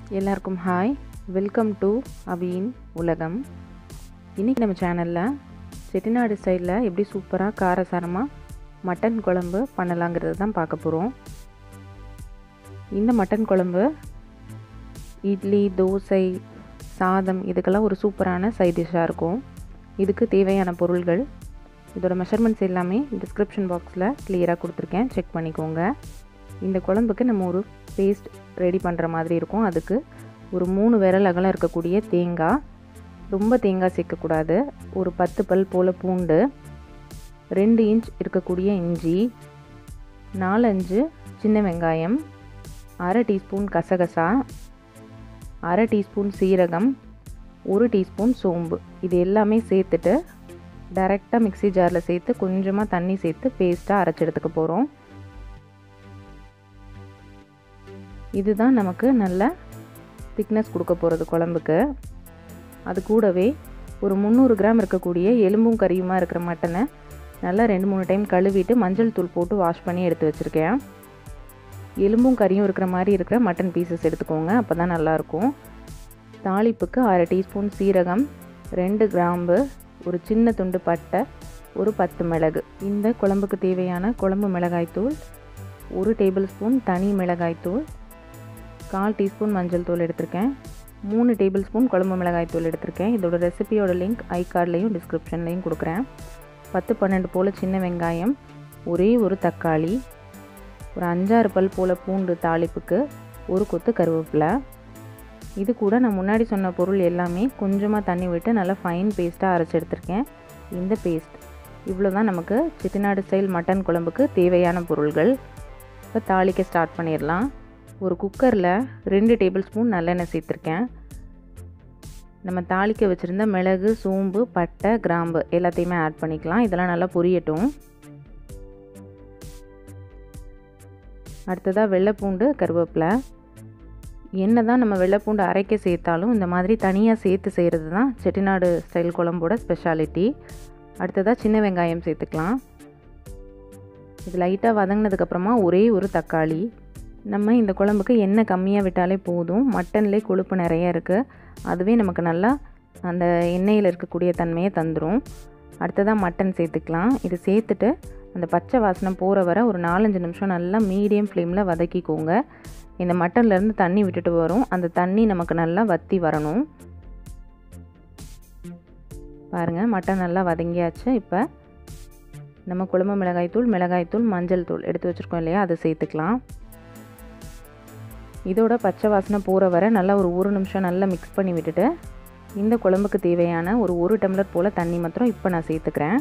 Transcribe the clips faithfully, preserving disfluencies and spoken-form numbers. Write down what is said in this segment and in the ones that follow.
எல்லாருக்கும் hi, welcome to அபியின் உலகம். இன்றைக்கி நம்ம சேனலில் செட்டிநாடு ஸ்டைலில் எப்படி சூப்பராக காரசாரமாக மட்டன் குழம்பு பண்ணலாங்கிறது தான் பார்க்க போகிறோம். இந்த மட்டன் குழம்பு இட்லி, தோசை, சாதம் இதுக்கெல்லாம் ஒரு சூப்பரான சைட் டிஷ்ஷாக இருக்கும். இதுக்கு தேவையான பொருள்கள், இதோட மெஷர்மெண்ட்ஸ் எல்லாமே டிஸ்கிரிப்ஷன் பாக்ஸில் கிளியராக கொடுத்துருக்கேன், செக் பண்ணிக்கோங்க. இந்த குழம்புக்கு நம்ம ஒரு பேஸ்ட் ரெடி பண்ணுற மாதிரி இருக்கும். அதுக்கு ஒரு மூணு விரல் அகலம் இருக்கக்கூடிய தேங்காய், ரொம்ப தேங்காய் சேர்க்கக்கூடாது, ஒரு பத்து பல் போல் பூண்டு, ரெண்டு இன்ச் இருக்கக்கூடிய இஞ்சி, நாலஞ்சு சின்ன வெங்காயம், அரை டீஸ்பூன் கசகசா, அரை டீஸ்பூன் சீரகம், ஒரு டீஸ்பூன் சோம்பு. இது எல்லாமே சேர்த்துட்டு டைரெக்டாக மிக்ஸி ஜாரில் சேர்த்து கொஞ்சமாக தண்ணி சேர்த்து பேஸ்ட்டாக அரைச்சி எடுத்துக்க போகிறோம். இதுதான் நமக்கு நல்ல திக்னஸ் கொடுக்க போகிறது குழம்புக்கு. அது கூடவே ஒரு முந்நூறு கிராம் இருக்கக்கூடிய எலும்பும் கறியுமா இருக்கிற மட்டனை நல்லா ரெண்டு மூணு டைம் கழுவிட்டு மஞ்சள் தூள் போட்டு வாஷ் பண்ணி எடுத்து வச்சுருக்கேன். எலும்பும் கறியும் இருக்கிற மாதிரி இருக்கிற மட்டன் பீசஸ் எடுத்துக்கோங்க, அப்போ தான் நல்லாயிருக்கும். தாளிப்புக்கு அரை டீஸ்பூன் சீரகம், ரெண்டு கிராம்பு, ஒரு சின்ன துண்டு பட்டை, ஒரு பத்து மிளகு. இந்த குழம்புக்கு தேவையான குழம்பு மிளகாய்த்தூள், ஒரு டேபிள் ஸ்பூன் தனி மிளகாய்த்தூள், கால் டீஸ்பூன் மஞ்சள் தூள் எடுத்திருக்கேன், மூணு டேபிள் ஸ்பூன் குழம்பு மிளகாய் தூள் எடுத்திருக்கேன். இதோட ரெசிபியோட லிங்க் ஐ கார்ட்லேயும் டிஸ்கிரிப்ஷன்லேயும் கொடுக்குறேன். பத்து பன்னெண்டு போல் சின்ன வெங்காயம், ஒரே ஒரு தக்காளி, ஒரு அஞ்சாறு பல் போல் பூண்டு தாளிப்புக்கு, ஒரு கொத்து கருவேப்பிலை. இது கூட நான் முன்னாடி சொன்ன பொருள் எல்லாமே கொஞ்சமாக தண்ணி விட்டு நல்லா ஃபைன் பேஸ்ட்டாக அரைச்சி எடுத்திருக்கேன். இந்த பேஸ்ட் இவ்வளோ தான் நமக்கு செட்டிநாடு ஸ்டைல் மட்டன் குழம்புக்கு தேவையான பொருள்கள். இப்போ தாளிக்க ஸ்டார்ட் பண்ணிடலாம். ஒரு குக்கரில் ரெண்டு டேபிள் ஸ்பூன் நல்லெண்ணெய் சேர்த்துருக்கேன். நம்ம தாளிக்க வச்சுருந்த மிளகு, சோம்பு, பட்டை, கிராம்பு எல்லாத்தையுமே ஆட் பண்ணிக்கலாம். இதெல்லாம் நல்லா பொரியட்டும். அடுத்ததாக வெள்ளைப்பூண்டு, கருவேப்பிலை. என்ன தான் நம்ம வெள்ளைப்பூண்டு அரைக்க சேர்த்தாலும் இந்த மாதிரி தனியாக சேர்த்து செய்கிறது தான் செட்டிநாடு ஸ்டைல் குழம்போட ஸ்பெஷாலிட்டி. அடுத்ததாக சின்ன வெங்காயம் சேர்த்துக்கலாம். இது லைட்டாக வதங்கினதுக்கப்புறமா ஒரே ஒரு தக்காளி. நம்ம இந்த குழம்புக்கு எண்ணெய் கம்மியாக விட்டாலே போதும். மட்டன்லேயே கொழுப்பு நிறைய இருக்குது, அதுவே நமக்கு நல்லா அந்த எண்ணெயில் இருக்கக்கூடிய தன்மையை தந்துடும். அடுத்ததாக மட்டன் சேர்த்துக்கலாம். இது சேர்த்துட்டு அந்த பச்சை வாசனை போகிற வர ஒரு நாலஞ்சு நிமிஷம் நல்லா மீடியம் ஃப்ளேமில் வதக்கிக்கோங்க. இந்த மட்டன்லேருந்து தண்ணி விட்டுட்டு வரும், அந்த தண்ணி நமக்கு நல்லா வற்றி வரணும். பாருங்கள், மட்டன் நல்லா வதங்கியாச்சு. இப்போ நம்ம குழம்பு மிளகாய்த்தூள், மிளகாய்த்தூள், மஞ்சள் தூள் எடுத்து வச்சுருக்கோம் இல்லையா, அதை சேர்த்துக்கலாம். இதோட பச்சை வாசனை போகிற வர நல்லா ஒரு ஒரு நிமிஷம் நல்லா மிக்ஸ் பண்ணி விட்டுட்டு இந்த குழம்புக்கு தேவையான ஒரு ஒரு டம்ளர் போல் தண்ணி மாத்திரம் இப்போ நான் சேர்த்துக்கிறேன்.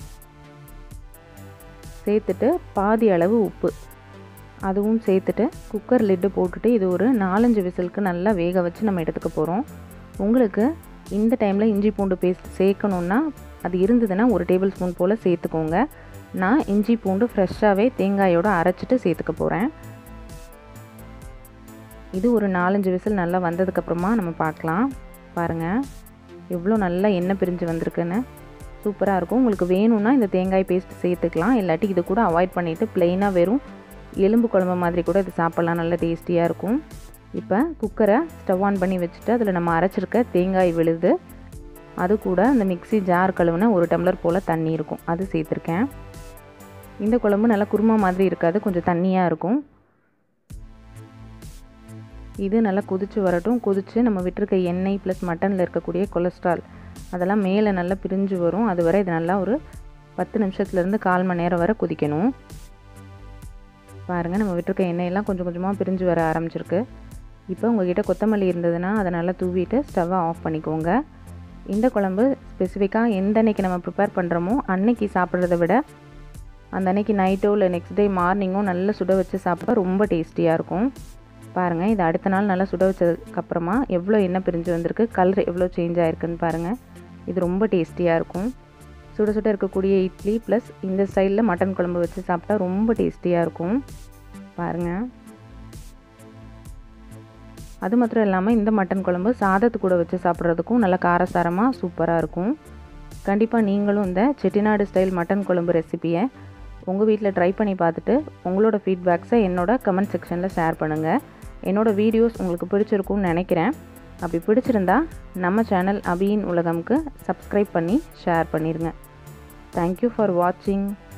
சேர்த்துட்டு பாதி அளவு உப்பு அதுவும் சேர்த்துட்டு குக்கர் லிட்டு போட்டுட்டு இது ஒரு நாலஞ்சு விசிலுக்கு நல்லா வேக வச்சு நம்ம எடுத்துக்க போகிறோம். உங்களுக்கு இந்த டைமில் இஞ்சி பூண்டு பேஸ்ட் சேர்க்கணுன்னா அது இருந்ததுன்னா ஒரு டேபிள் ஸ்பூன் போல் சேர்த்துக்கோங்க. நான் இஞ்சி பூண்டு ஃப்ரெஷ்ஷாகவே தேங்காயோடு அரைச்சிட்டு சேர்த்துக்க போகிறேன். இது ஒரு நாலஞ்சு விசில் நல்லா வந்ததுக்கப்புறமா நம்ம பார்க்கலாம். பாருங்கள் எவ்வளோ நல்லா எண்ணெய் பிரிஞ்சு வந்திருக்குன்னு, சூப்பராக இருக்கும். உங்களுக்கு வேணும்னா இந்த தேங்காய் பேஸ்ட் சேர்த்துக்கலாம், இல்லாட்டி இது கூட அவாய்ட் பண்ணிவிட்டு ப்ளெயினாக வெறும் எலும்பு குழம்பு மாதிரி கூட இது சாப்பிட்லாம், நல்லா டேஸ்டியாக இருக்கும். இப்போ குக்கரை ஸ்டவ் ஆன் பண்ணி வச்சுட்டு அதில் நம்ம அரைச்சிருக்க தேங்காய் விழுது, அது கூட அந்த மிக்ஸி ஜார் கழுவுன ஒரு டம்ளர் போல் தண்ணி இருக்கும், அது சேர்த்துருக்கேன். இந்த குழம்பு நல்லா குருமா மாதிரி இருக்காது, கொஞ்சம் தண்ணியாக இருக்கும். இது நல்லா கொதித்து வரட்டும். கொதித்து நம்ம விட்டுருக்க எண்ணெய் ப்ளஸ் மட்டனில் இருக்கக்கூடிய கொலஸ்ட்ரால் அதெல்லாம் மேலே நல்லா பிரிஞ்சு வரும். அது வரை இது நல்லா ஒரு பத்து நிமிஷத்துலேருந்து கால் மணி நேரம் வரை கொதிக்கணும். பாருங்கள், நம்ம விட்டுருக்க எண்ணெயெல்லாம் கொஞ்சம் கொஞ்சமாக பிரிஞ்சு வர ஆரம்பிச்சிருக்கு. இப்போ உங்கள்கிட்ட கொத்தமல்லி இருந்ததுன்னா அதை நல்லா தூவிட்டு ஸ்டவ்வை ஆஃப் பண்ணிக்கோங்க. இந்த குழம்பு ஸ்பெசிஃபிக்காக எந்த அன்னைக்கு நம்ம ப்ரிப்பேர் பண்ணுறோமோ அன்னைக்கு சாப்பிட்றத விட அந்த அன்னைக்கு நைட்டோ இல்லை நெக்ஸ்ட் டே மார்னிங்கோ நல்லா சுட வச்சு சாப்பிட்டா ரொம்ப டேஸ்டியாக இருக்கும். பாருங்கள், இது அடுத்த நாள் நல்லா சுட வச்சதுக்கப்புறமா எவ்வளோ எண்ணெய் பிரிஞ்சு வந்திருக்கு, கலர் எவ்வளோ சேஞ்ச் ஆகிருக்குன்னு பாருங்கள். இது ரொம்ப டேஸ்டியாக இருக்கும். சுட சுட இருக்கக்கூடிய இட்லி ப்ளஸ் இந்த ஸ்டைலில் மட்டன் குழம்பு வச்சு சாப்பிட்டா ரொம்ப டேஸ்டியாக இருக்கும். பாருங்கள், அது மாத்திரம் இல்லாமல் இந்த மட்டன் குழம்பு சாதத்து கூட வச்சு சாப்பிட்றதுக்கும் நல்லா காரசாரமாக சூப்பராக இருக்கும். கண்டிப்பாக நீங்களும் இந்த செட்டிநாடு ஸ்டைல் மட்டன் குழம்பு ரெசிபியை உங்கள் வீட்டில் ட்ரை பண்ணி பார்த்துட்டு உங்களோட ஃபீட்பேக்ஸை என்னோட கமெண்ட் செக்ஷனில் ஷேர் பண்ணுங்கள். என்னோடய வீடியோஸ் உங்களுக்கு பிடிச்சிருக்கும்னு நினைக்கிறேன். அப்படி பிடிச்சிருந்தா நம்ம சேனல் அபியின் உலகம்க்கு சப்ஸ்கிரைப் பண்ணி ஷேர் பண்ணிடுங்க. தேங்க்யூ ஃபார் வாட்சிங்.